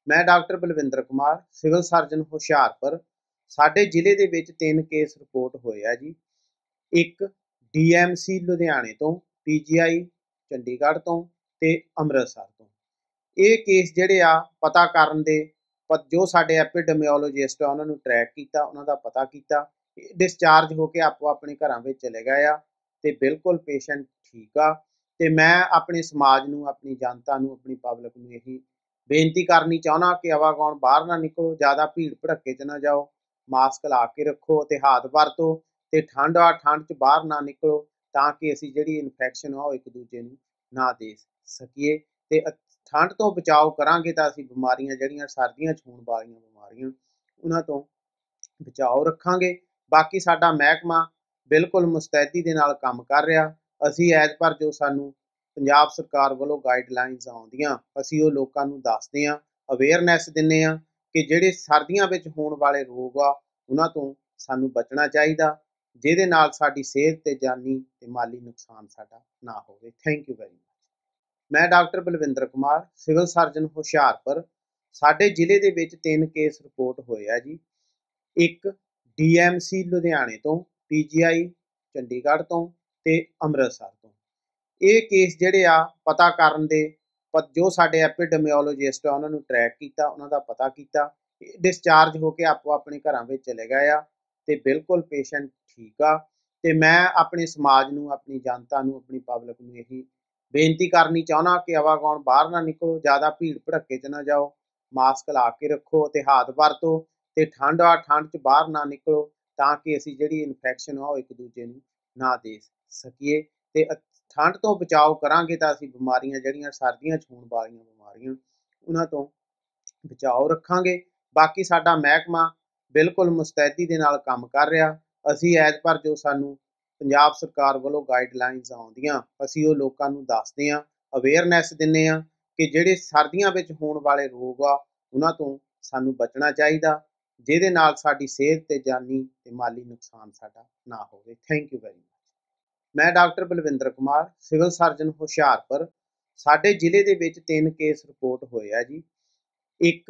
मैं doctor Balvinder Kumar civil surgeon Hoshiarpur. साडे जिले दे विच 3 केस रिपोर्ट होए आ जी। एक DMC लुधियाने तो, PGI चंडीगढ़ तो ते अमृतसर तो। ਇਹ ਕੇਸ ਜਿਹੜੇ ਆ ਪਤਾ ਕਰਨ ਦੇ ਜੋ ਸਾਡੇ ਐਪੀਡੈਮੀਓਲੋਜਿਸਟ ਆ ਉਹਨਾਂ ਨੂੰ ਟਰੈਕ ਕੀਤਾ, ਉਹਨਾਂ ਦਾ ਪਤਾ ਕੀਤਾ, ਡਿਸਚਾਰਜ ਹੋ ਕੇ ਆਪੋ ਆਪਣੇ ਘਰਾਂ ਵਿੱਚ ਚਲੇ ਗਏ ਆ ਤੇ ਬਿਲਕੁਲ ਪੇਸ਼ੈਂਟ ਠੀਕ ਆ। ਤੇ ਮੈਂ ਆਪਣੇ ਸਮਾਜ ਨੂੰ, ਆਪਣੀ ਜਨਤਾ ਨੂੰ, ਆਪਣੀ ਪਬਲਿਕ ਨੂੰ ਇਹੀ ਬੇਨਤੀ ਕਰਨੀ ਚਾਹੁੰਦਾ ਕਿ ਆਵਾਗੌਣ ਬਾਹਰ ਨਾ ਨਿਕਲੋ, ਜ਼ਿਆਦਾ ਭੀੜ ਭੜੱਕੇ 'ਚ ਨਾ ਜਾਓ, ਮਾਸਕ ਲਾ ਕੇ ਰੱਖੋ ਤੇ ਹੱਥ ਵਰਤੋ ਤੇ ਠੰਡ 'ਚ ਬਾਹਰ ਨਾ ਨਿਕਲੋ ਤਾਂ ਕਿ ਅਸੀਂ ਜਿਹੜੀ ਇਨਫੈਕਸ਼ਨ ਆ ਉਹ ਇੱਕ ਦੂਜੇ ਨੂੰ ਨਾ ਦੇ ਸਕੀਏ। ਤੇ ਠੰਡ ਤੋਂ ਬਚਾਓ ਕਰਾਂਗੇ ਤਾਂ ਅਸੀਂ ਬਿਮਾਰੀਆਂ ਜਿਹੜੀਆਂ ਸਰਦੀਆਂ 'ਚ ਹੋਣ ਵਾਲੀਆਂ ਬਿਮਾਰੀਆਂ ਉਹਨਾਂ ਤੋਂ ਬਚਾਓ ਰੱਖਾਂਗੇ। ਬਾਕੀ ਸਾਡਾ ਮਹਿਕਮਾ ਬਿਲਕੁਲ ਮੁਸਤੈਦੀ ਦੇ ਨਾਲ ਕੰਮ ਕਰ ਰਿਹਾ। ਅਸੀਂ ਐਜ਼ ਪਰ ਜੋ ਸਾਨੂੰ ਪੰਜਾਬ ਸਰਕਾਰ ਵੱਲੋਂ ਗਾਈਡਲਾਈਨਸ ਆਉਂਦੀਆਂ ਅਸੀਂ ਉਹ ਲੋਕਾਂ ਨੂੰ ਦੱਸਦੇ ਹਾਂ, ਅਵੇਅਰਨੈਸ ਦਿੰਦੇ ਹਾਂ ਕਿ ਜਿਹੜੇ ਸਰਦੀਆਂ ਵਿੱਚ ਹੋਣ ਵਾਲੇ ਰੋਗ ਆ ਉਹਨਾਂ ਤੋਂ ਸਾਨੂੰ ਬਚਣਾ ਚਾਹੀਦਾ, ਜਿਹਦੇ ਨਾਲ ਸਾਡੀ ਸਿਹਤ ਤੇ ਜਾਨੀ ਤੇ ਮਾਲੀ ਨੁਕਸਾਨ ਸਾਡਾ ਨਾ ਹੋਵੇ। Thank you very much. मैं doctor Balvinder Kumar civil surgeon Hoshiarpur. साडे जिले दे विच 3 केस रिपोर्ट होए आ जी। एक DMC लुधियाने तो, PGI चंडीगढ़ तो ते अमृतसर तो। ये केस जिहड़े आ पता करन दे जो साडे एपीडेमियोलॉजिस्ट आ उन्हां नूं ट्रैक कीता, उन्हां दा पता कीता, डिस्चार्ज हो के आपो अपने घरां विच चले गए आ ते बिल्कुल पेशेंट ठीक आ। ते मैं अपने समाज नूं, अपनी जनता नूं, अपनी पब्लिक नूं यही बेनती करनी चाहुंदा कि आवागौण बाहर ना निकलो, ज़्यादा भीड़ भड़क्के 'च ना जाओ, मास्क ला के रखो ते हाथ वरतो ते ठंड 'ਚ बाहर ना निकलो ਤਾਂ ਕਿ ਅਸੀਂ ਜਿਹੜੀ ਇਨਫੈਕਸ਼ਨ ਆ ਉਹ ਇੱਕ ਦੂਜੇ ਨੂੰ ਨਾ ਦੇ ਸਕੀਏ। ਤੇ ਠੰਡ ਤੋਂ ਬਚਾਓ ਕਰਾਂਗੇ ਤਾਂ ਅਸੀਂ ਬਿਮਾਰੀਆਂ ਜਿਹੜੀਆਂ ਸਰਦੀਆਂ 'ਚ ਹੋਣ ਵਾਲੀਆਂ ਬਿਮਾਰੀਆਂ ਉਹਨਾਂ ਤੋਂ ਬਚਾਓ ਰੱਖਾਂਗੇ। ਬਾਕੀ ਸਾਡਾ ਮਹਿਕਮਾ ਬਿਲਕੁਲ ਮੁਸਤੈਦੀ ਦੇ ਨਾਲ ਕੰਮ ਕਰ ਰਿਹਾ। ਅਸੀਂ ਐਜ਼ ਪਰ ਜੋ ਸਾਨੂੰ ਪੰਜਾਬ ਸਰਕਾਰ ਵੱਲੋਂ ਗਾਈਡਲਾਈਨਸ ਆਉਂਦੀਆਂ ਅਸੀਂ ਉਹ ਲੋਕਾਂ ਨੂੰ ਦੱਸਦੇ ਹਾਂ, ਅਵੇਅਰਨੈਸ ਦਿੰਦੇ ਹਾਂ ਕਿ ਜਿਹੜੇ ਸਰਦੀਆਂ ਵਿੱਚ ਹੋਣ ਵਾਲੇ ਰੋਗ ਆ ਉਹਨਾਂ ਤੋਂ ਸਾਨੂੰ ਬਚਣਾ ਚਾਹੀਦਾ, ਜਿਹਦੇ ਨਾਲ ਸਾਡੀ ਸਿਹਤ ਤੇ ਜਾਨੀ ਤੇ ਮਾਲੀ ਨੁਕਸਾਨ ਸਾਡਾ ਨਾ ਹੋਵੇ। Thank you very much. ਮੈਂ doctor Balvinder Kumar civil surgeon Hoshiarpur. ਸਾਡੇ ਜ਼ਿਲ੍ਹੇ ਦੇ ਵਿੱਚ 3 ਕੇਸ ਰਿਪੋਰਟ ਹੋਏ ਆ ਜੀ। ਇੱਕ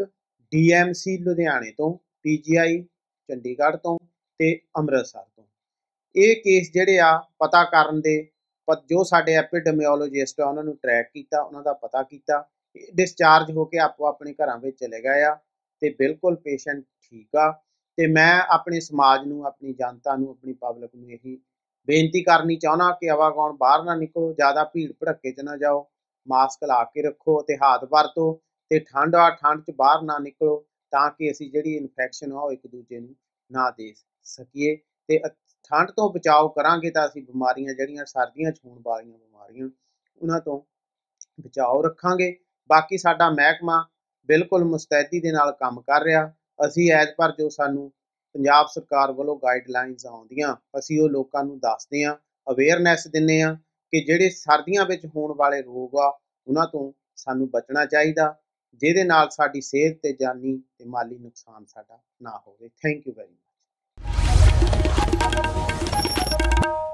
DMC ਲੁਧਿਆਣੇ ਤੋਂ, PGI ਚੰਡੀਗੜ੍ਹ ਤੋਂ ਤੇ ਅੰਮ੍ਰਿਤਸਰ ਤੋਂ। ਇਹ ਕੇਸ ਜਿਹੜੇ ਆ ਪਤਾ ਕਰਨ ਦੇ ਜੋ ਸਾਡੇ ਐਪੀਡੈਮੀਓਲੋਜਿਸਟ ਆ ਉਹਨਾਂ ਨੂੰ ਟਰੈਕ ਕੀਤਾ, ਉਹਨਾਂ ਦਾ ਪਤਾ ਕੀਤਾ, ਡਿਸਚਾਰਜ ਹੋ ਕੇ ਆਪੋ ਆਪਣੇ ਘਰਾਂ ਵਿੱਚ ਚਲੇ ਗਏ ਆ ਤੇ ਬਿਲਕੁਲ ਪੇਸ਼ੈਂਟ ਠੀਕ ਆ। ਤੇ ਮੈਂ ਆਪਣੇ ਸਮਾਜ ਨੂੰ, ਆਪਣੀ ਜਨਤਾ ਨੂੰ, ਆਪਣੀ ਪਬਲਿਕ ਨੂੰ ਇਹੀ ਬੇਨਤੀ ਕਰਨੀ ਚਾਹੁੰਦਾ ਕਿ ਆਵਾਗੌਣ ਬਾਹਰ ਨਾ ਨਿਕਲੋ, ਜ਼ਿਆਦਾ ਭੀੜ ਭੜੱਕੇ 'ਚ ਨਾ ਜਾਓ, ਮਾਸਕ ਲਾ ਕੇ ਰੱਖੋ ਤੇ ਹੱਥ ਵਰਤੋ ਤੇ ਠੰਡ 'ਚ ਬਾਹਰ ਨਾ ਨਿਕਲੋ ਤਾਂ ਕਿ ਅਸੀਂ ਜਿਹੜੀ ਇਨਫੈਕਸ਼ਨ ਆ ਉਹ ਇੱਕ ਦੂਜੇ ਨੂੰ ਨਾ ਦੇ ਸਕੀਏ। ਤੇ ਠੰਡ ਤੋਂ ਬਚਾਓ ਕਰਾਂਗੇ ਤਾਂ ਅਸੀਂ ਬਿਮਾਰੀਆਂ ਜਿਹੜੀਆਂ ਸਰਦੀਆਂ 'ਚ ਹੋਣ ਵਾਲੀਆਂ ਬਿਮਾਰੀਆਂ ਉਹਨਾਂ ਤੋਂ ਬਚਾਓ ਰੱਖਾਂਗੇ। ਬਾਕੀ ਸਾਡਾ ਮਹਿਕਮਾ ਬਿਲਕੁਲ ਮੁਸਤੈਦੀ ਦੇ ਨਾਲ ਕੰਮ ਕਰ ਰਿਹਾ। ਅਸੀਂ ਐਜ਼ ਪਰ ਜੋ ਸਾਨੂੰ ਪੰਜਾਬ ਸਰਕਾਰ ਵੱਲੋਂ ਗਾਈਡਲਾਈਨਸ ਆਉਂਦੀਆਂ ਅਸੀਂ ਉਹ ਲੋਕਾਂ ਨੂੰ ਦੱਸਦੇ ਹਾਂ, ਅਵੇਅਰਨੈਸ ਦਿੰਦੇ ਹਾਂ ਕਿ ਜਿਹੜੇ ਸਰਦੀਆਂ ਵਿੱਚ ਹੋਣ ਵਾਲੇ ਰੋਗ ਆ ਉਹਨਾਂ ਤੋਂ ਸਾਨੂੰ ਬਚਣਾ ਚਾਹੀਦਾ, ਜਿਹਦੇ ਨਾਲ ਸਾਡੀ ਸਿਹਤ ਤੇ ਜਾਨੀ ਤੇ ਮਾਲੀ ਨੁਕਸਾਨ ਸਾਡਾ ਨਾ ਹੋਵੇ। Thank you very much.